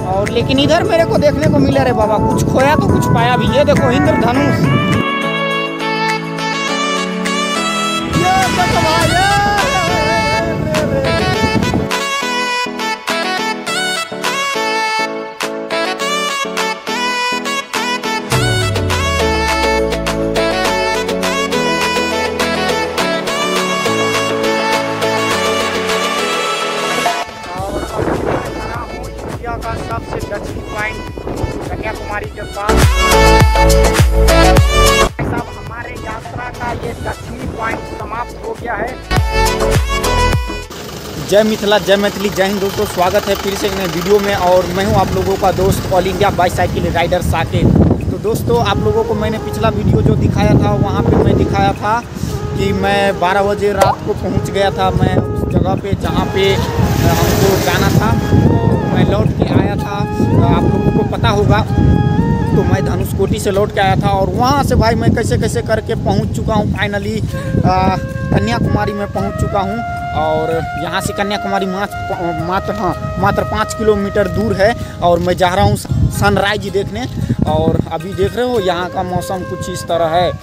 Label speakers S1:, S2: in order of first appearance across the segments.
S1: और लेकिन इधर मेरे को देखने को मिला रे बाबा, कुछ खोया तो कुछ पाया भी। ये देखो इंद्रधनुष, का सबसे दक्षिणी पॉइंट कन्याकुमारी के पास। सब हमारे यात्रा का ये दक्षिणी पॉइंट समाप्त हो गया है। जय मिथिला, जय मैथिली, जय हिंद दोस्तों, स्वागत है फिर से एक नए वीडियो में। और मैं हूं आप लोगों का दोस्त all India bicycle rider Saket. तो दोस्तों, आप लोगों को मैंने पिछला वीडियो जो दिखाया था वहाँ पे मैं दिखाया था कि मैं 12 बजे रात को पहुँच गया था मैं उस जगह पे जहाँ पे हमको जाना था। मैं लौट के आया था, आप लोगों को पता होगा। तो मैं धनुषकोटी से लौट के आया था और वहाँ से भाई मैं कैसे कैसे करके पहुँच चुका हूँ। फाइनली कन्याकुमारी में पहुँच चुका हूँ। और यहाँ से कन्याकुमारी मात्र 5 किलोमीटर दूर है। और मैं जा रहा हूँ सनराइज देखने। और अभी देख रहे हो यहाँ का मौसम कुछ इस तरह है।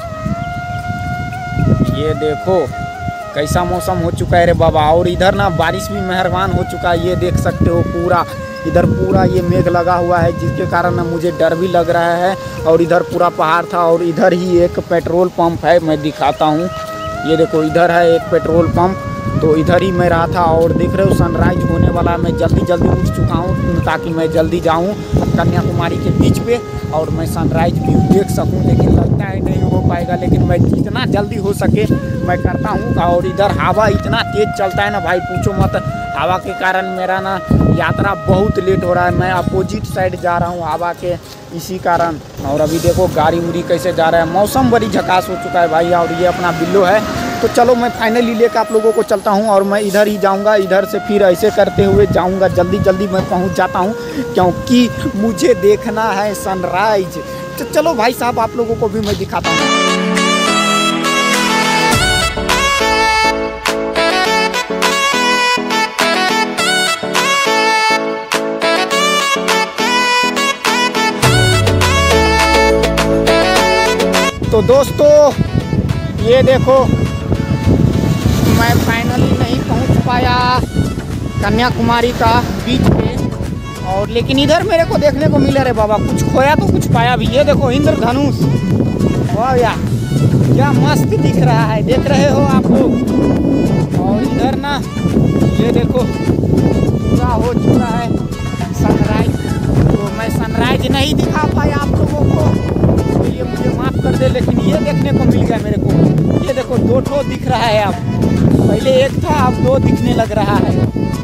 S1: ये देखो कैसा मौसम हो चुका है रे बाबा। और इधर ना बारिश भी मेहरबान हो चुका है, ये देख सकते हो। पूरा इधर पूरा ये मेघ लगा हुआ है, जिसके कारण ना मुझे डर भी लग रहा है। और इधर पूरा पहाड़ था और इधर ही एक पेट्रोल पंप है, मैं दिखाता हूँ। ये देखो इधर है एक पेट्रोल पंप, तो इधर ही मैं रहा था। और देख रहे हो सनराइज होने वाला, मैं जल्दी जल्दी उठ चुका हूँ ताकि मैं जल्दी जाऊँ कन्याकुमारी के बीच पे और मैं सनराइज व्यू देख सकूँ। लेकिन लगता है नहीं हो पाएगा, लेकिन मैं जितना जल्दी हो सके मैं करता हूँ। और इधर हवा इतना तेज़ चलता है ना भाई, पूछो मत। हवा के कारण मेरा ना यात्रा बहुत लेट हो रहा है। मैं अपोजिट साइड जा रहा हूँ हवा के, इसी कारण। और अभी देखो गाड़ी उड़ी कैसे जा रहा है। मौसम बड़ी झकास हो चुका है भाई। और ये अपना बिल्लो है। तो चलो मैं फाइनली लेकर आप लोगों को चलता हूँ और मैं इधर ही जाऊँगा। इधर से फिर ऐसे करते हुए जाऊँगा, जल्दी जल्दी मैं पहुँच जाता हूँ क्योंकि मुझे देखना है सनराइज। तो चलो भाई साहब, आप लोगों को भी मैं दिखाता हूँ। तो दोस्तों ये देखो मैं फाइनली नहीं पहुंच पाया कन्याकुमारी का बीच पे। और लेकिन इधर मेरे को देखने को मिला रे बाबा, कुछ खोया तो कुछ पाया भी। ये देखो इंद्रधनुष, वाह यार क्या मस्त दिख रहा है, देख रहे हो आप लोग। और इधर ना ये देखो पूरा हो चुका है सनराइज। तो मैं सनराइज नहीं दिखा पाया आप लोगों को, तो ये मुझे माफ़ कर दे। लेकिन ये देखने को मिल गया मेरे को। ये देखो 2 ठो दिख रहा है अब, पहले एक था अब 2 दिखने लग रहा है।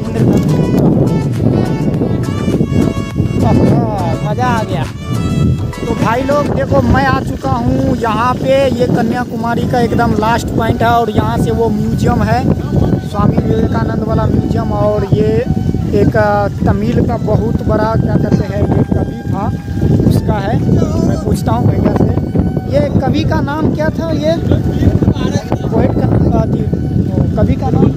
S1: मज़ा आ गया। तो भाई लोग देखो मैं आ चुका हूँ यहाँ पे। ये कन्याकुमारी का एकदम लास्ट पॉइंट है और यहाँ से वो म्यूजियम है, स्वामी विवेकानंद वाला म्यूजियम। और ये एक तमिल का बहुत बड़ा क्या कहते हैं ये कवि था, उसका है। मैं पूछता हूँ भैया से, ये कवि का नाम क्या था? ये पोएट का कवि का नाम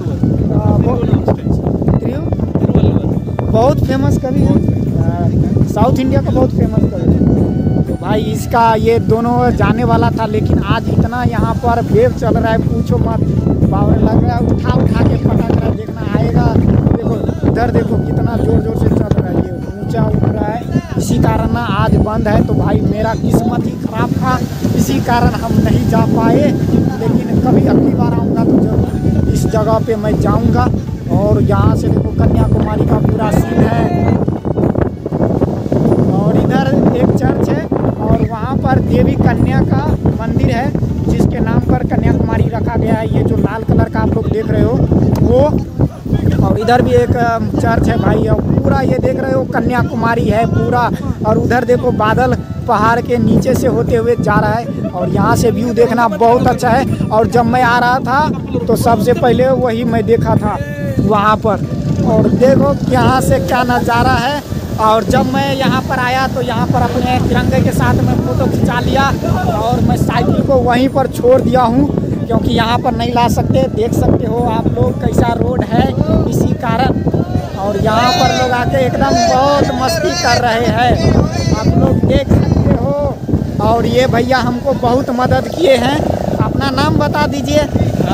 S1: बहुत फेमस कवि है, साउथ इंडिया का बहुत फेमस कवि है। तो भाई इसका ये दोनों जाने वाला था, लेकिन आज इतना यहाँ पर वेव चल रहा है पूछो मत। पावर लग रहा है, उठा उठा के पटक रहा है, देखना आएगा। देखो इधर देखो कितना जोर जोर से चल रहा है, ये ऊंचा उठ रहा है। इसी कारण ना आज बंद है। तो भाई मेरा किस्मत ही खराब था, इसी कारण हम नहीं जा पाए। लेकिन कभी अगली बार आऊँगा तो जरूर इस जगह पे मैं जाऊँगा। और यहाँ से देखो कन्याकुमारी का पूरा सीन है। और इधर एक चर्च है और वहाँ पर देवी कन्या का मंदिर है, जिसके नाम पर कन्याकुमारी रखा गया है। ये जो लाल कलर का आप लोग देख रहे हो वो। और इधर भी एक चर्च है भाई। और पूरा ये देख रहे हो कन्याकुमारी है पूरा। और उधर देखो बादल पहाड़ के नीचे से होते हुए जा रहा है। और यहाँ से व्यू देखना बहुत अच्छा है। और जब मैं आ रहा था तो सबसे पहले वही मैं देखा था वहाँ पर। और देखो यहाँ से क्या नज़ारा है। और जब मैं यहाँ पर आया तो यहाँ पर अपने तिरंगे के साथ मैं फ़ोटो खिंचा लिया। और मैं साइकिल को वहीं पर छोड़ दिया हूँ क्योंकि यहाँ पर नहीं ला सकते। देख सकते हो आप लोग कैसा रोड है, इसी कारण। और यहाँ पर लोग आके एकदम बहुत मस्ती कर रहे हैं, आप लोग देख सकते हो। और ये भैया हमको बहुत मदद किए हैं। अपना नाम बता दीजिए।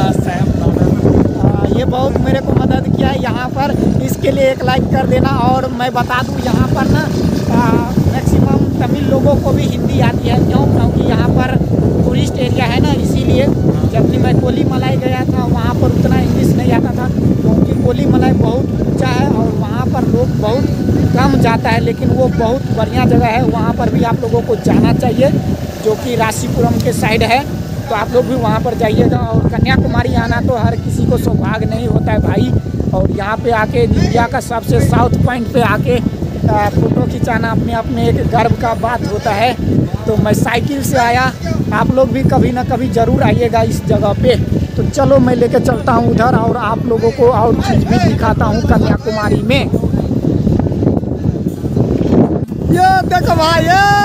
S1: ये बहुत मेरे को मदद किया है यहाँ पर, इसके लिए एक लाइक कर देना। और मैं बता दूँ यहाँ पर ना मैक्सिमम तमिल लोगों को भी हिंदी आती है, क्योंकि यहाँ पर टूरिस्ट एरिया है ना, इसीलिए। जब भी मैं कोलीमलाई गया था वहाँ पर उतना इंग्लिश नहीं आता था, क्योंकि कोलीमलाई बहुत ऊंचा है और वहाँ पर लोग बहुत कम जाता है, लेकिन वो बहुत बढ़िया जगह है। वहाँ पर भी आप लोगों को जाना चाहिए, जो कि राशीपुरम के साइड है, तो आप लोग भी वहाँ पर जाइएगा। और कन्याकुमारी आना तो हर किसी को सौभाग्य नहीं होता है भाई। और यहाँ पे आके इंडिया का सबसे साउथ पॉइंट पे आके फ़ोटो खिंचाना अपने अपने एक गर्व का बात होता है। तो मैं साइकिल से आया, आप लोग भी कभी ना कभी ज़रूर आइएगा इस जगह पे। तो चलो मैं लेके चलता हूँ उधर और आप लोगों को और चीज़ भी दिखाता हूँ कन्याकुमारी में। ये देखो भाई,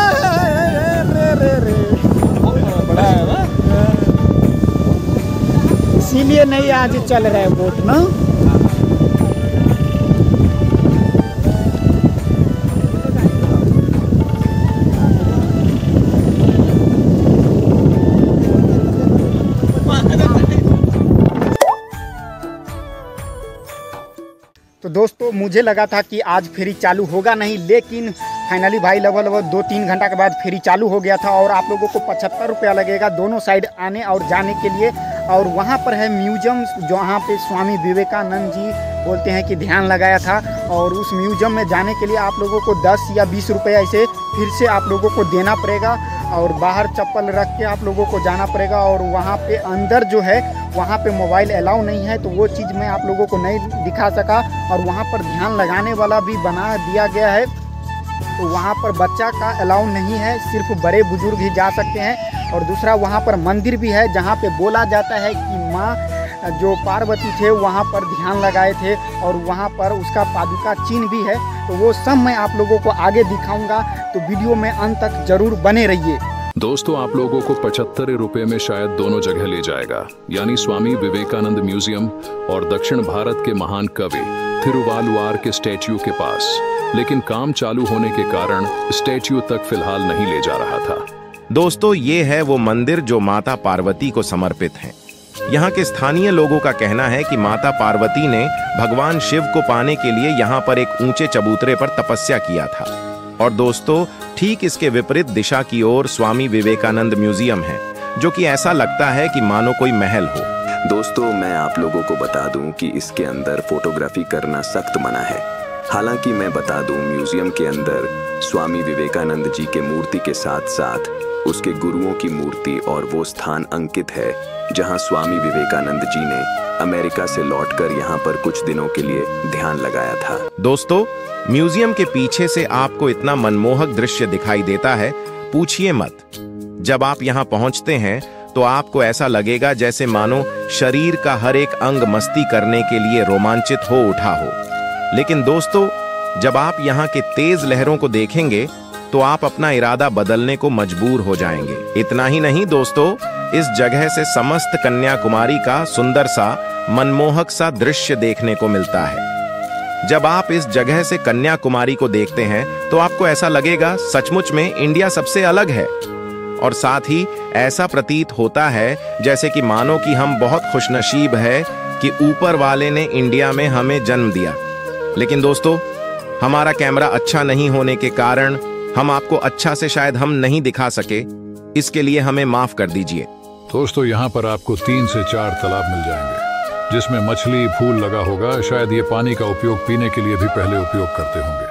S1: रे बड़ा है ना, इसीलिए नहीं आज चल रहा है बोट ना। तो दोस्तों मुझे लगा था कि आज फेरी चालू होगा नहीं, लेकिन फाइनली भाई लगभग 2-3 घंटा के बाद फेरी चालू हो गया था। और आप लोगों को 75 रुपया लगेगा दोनों साइड आने और जाने के लिए। और वहाँ पर है म्यूजियम, जहाँ पे स्वामी विवेकानंद जी बोलते हैं कि ध्यान लगाया था। और उस म्यूजियम में जाने के लिए आप लोगों को 10 या 20 रुपया ऐसे फिर से आप लोगों को देना पड़ेगा। और बाहर चप्पल रख के आप लोगों को जाना पड़ेगा। और वहाँ पे अंदर जो है वहाँ पे मोबाइल अलाउ नहीं है, तो वो चीज़ मैं आप लोगों को नहीं दिखा सका। और वहाँ पर ध्यान लगाने वाला भी बना दिया गया है, तो वहाँ पर बच्चा का अलाउ नहीं है, सिर्फ बड़े बुजुर्ग ही जा सकते हैं। और दूसरा वहाँ पर मंदिर भी है, जहाँ पे बोला जाता है कि माँ जो पार्वती थे वहाँ पर ध्यान लगाए थे, और वहाँ पर उसका पादुका चिन्ह भी है। तो वो सब मैं आप लोगों को आगे दिखाऊंगा, तो वीडियो में अंत तक जरूर बने रहिए।
S2: दोस्तों आप लोगों को 75 रुपए में शायद दोनों जगह ले जाएगा, यानी स्वामी विवेकानंद म्यूजियम और दक्षिण भारत के महान कवि थिरुवालुवार के स्टैच्यू के पास। लेकिन काम चालू होने के कारण स्टैच्यू तक फिलहाल नहीं ले जा रहा था।
S3: दोस्तों ये है वो मंदिर जो माता पार्वती को समर्पित है। यहाँ के स्थानीय लोगों का कहना है कि माता पार्वती ने भगवान शिव को पाने के लिए यहाँ पर एक ऊंचे चबूतरे पर तपस्या किया था। और दोस्तों ठीक इसके विपरीत दिशा की ओर स्वामी विवेकानंद म्यूजियम है, जो कि ऐसा लगता है कि मानो कोई महल हो।
S4: दोस्तों मैं आप लोगों को बता दूं कि इसके अंदर फोटोग्राफी करना सख्त मना है। हालांकि मैं बता दूं म्यूजियम के अंदर स्वामी विवेकानंद जी के मूर्ति के साथ साथ उसके गुरुओं की मूर्ति और वो स्थान अंकित है जहां स्वामी विवेकानंद जी ने अमेरिका से लौटकर यहां पर कुछ दिनों के लिए ध्यान लगाया था।
S3: दोस्तों म्यूजियम के पीछे से आपको इतना मनमोहक दृश्य दिखाई देता है, पूछिए मत। जब आप यहां पहुंचते हैं तो आपको ऐसा लगेगा जैसे मानो शरीर का हर एक अंग मस्ती करने के लिए रोमांचित हो उठा हो। लेकिन दोस्तों जब आप यहां के तेज लहरों को देखेंगे तो आप अपना इरादा बदलने को मजबूर हो जाएंगे। इतना ही नहीं दोस्तों, इस जगह से समस्त कन्याकुमारी का सुंदर सा मनमोहक सा दृश्य देखने को मिलता है। जब आप इस जगह से कन्याकुमारी को देखते हैं तो आपको ऐसा लगेगा सचमुच में इंडिया सबसे अलग है। और साथ ही ऐसा प्रतीत होता है जैसे कि मानो कि हम बहुत खुशनसीब है कि ऊपर वाले ने इंडिया में हमें जन्म दिया। लेकिन दोस्तों हमारा कैमरा अच्छा नहीं होने के कारण हम आपको अच्छा से शायद हम नहीं दिखा सके, इसके लिए हमें माफ कर दीजिए।
S2: दोस्तों यहाँ पर आपको 3 से 4 तालाब मिल जाएंगे जिसमें मछली फूल लगा होगा। शायद ये पानी का उपयोग पीने के लिए भी पहले उपयोग करते होंगे।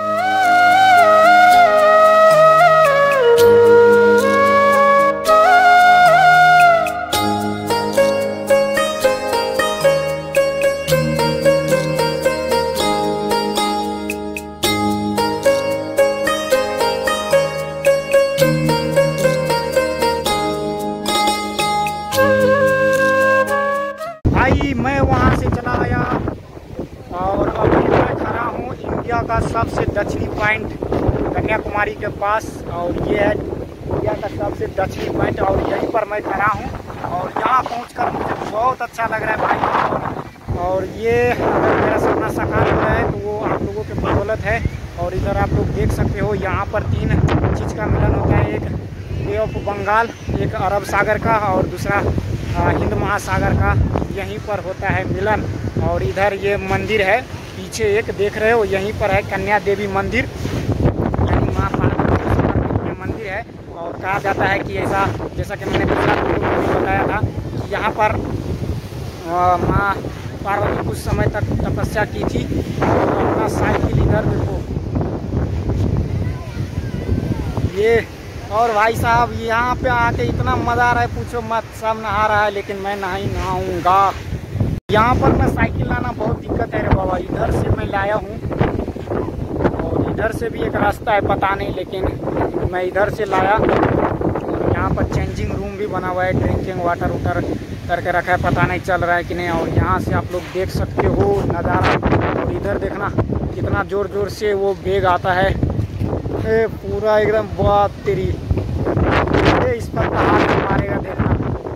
S1: मैं वहाँ से चला आया और अभी मैं खड़ा हूँ इंडिया का सबसे दक्षिणी पॉइंट कन्याकुमारी के पास। और ये है इंडिया का सबसे दक्षिणी पॉइंट और यहीं पर मैं खड़ा हूँ। और यहाँ पहुँचकर मुझे बहुत अच्छा लग रहा है भाई। और ये अगर मेरा सपना साकार हो रहा है तो वो दिक्कत है। और इधर आप लोग देख सकते हो यहाँ पर 3 चीज़ का मिलन होता है, एक बे ऑफ बंगाल, एक अरब सागर का और दूसरा हिंद महासागर का, यहीं पर होता है मिलन। और इधर ये मंदिर है पीछे एक देख रहे हो, यहीं पर है कन्या देवी मंदिर, यानी माँ पार्वती में मंदिर है। और कहा जाता है कि ऐसा, जैसा कि मैंने पिछला वीडियो में बताया था कि यहाँ पर माँ पार्वती कुछ समय तक तपस्या की थी। और अपना साइकिल इधर देखो ये। और भाई साहब यहाँ पे आके इतना मज़ा आ रहा है पूछो मत, सब नहा रहा है लेकिन मैं नहीं नहाऊंगा। यहाँ पर मैं साइकिल लाना बहुत दिक्कत है रे बाबा, इधर से मैं लाया हूँ और इधर से भी एक रास्ता है पता नहीं, लेकिन मैं इधर से लाया। और यहाँ पर चेंजिंग रूम भी बना हुआ है, ड्रिंकिंग वाटर उटर करके रखा है, पता नहीं चल रहा है कि नहीं। और यहाँ से आप लोग देख सकते हो नज़ारा। और इधर देखना कितना ज़ोर ज़ोर से वो बेग आता है, पूरा एकदम बात तेरी, इस पर हाथ मारेगा देखना,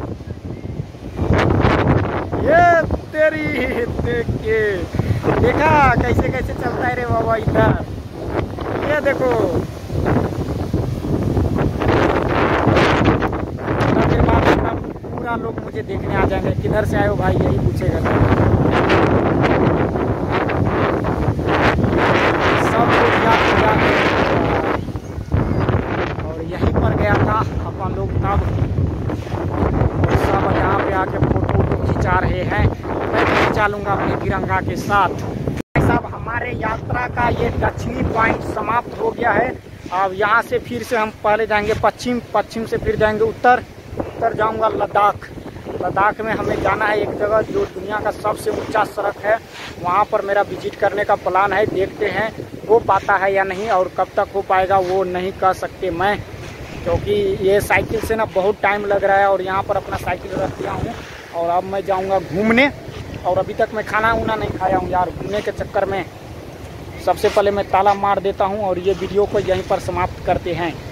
S1: ये तेरी देख के देखा कैसे कैसे चलता है रे बाबा इधर, ये देखो। के बाद पूरा लोग मुझे देखने आ जाएंगे, किधर से आए हो भाई यही पूछेगा सब लोग याद। और यहीं पर गया था अपन लोग तब, और सब यहाँ पे आके फोटो खिंचा रहे हैं। मैं भी खिंचा लूँगा अपने तिरंगा के साथ। सब हमारे यात्रा का ये दक्षिणी पॉइंट समाप्त हो गया है। अब यहाँ से फिर से हम पहले जाएंगे पश्चिम, पश्चिम से फिर जाएंगे उत्तर, उत्तर जाऊँगा लद्दाख। लद्दाख में हमें जाना है एक जगह जो दुनिया का सबसे ऊंचा सड़क है, वहाँ पर मेरा विजिट करने का प्लान है। देखते हैं हो पाता है या नहीं, और कब तक हो पाएगा वो नहीं कह सकते मैं, क्योंकि ये साइकिल से ना बहुत टाइम लग रहा है। और यहाँ पर अपना साइकिल रख दिया हूँ और अब मैं जाऊँगा घूमने। और अभी तक मैं खाना उना नहीं खाया हूँ यार, घूमने के चक्कर में। सबसे पहले मैं ताला मार देता हूँ और ये वीडियो को यहीं पर समाप्त करते हैं।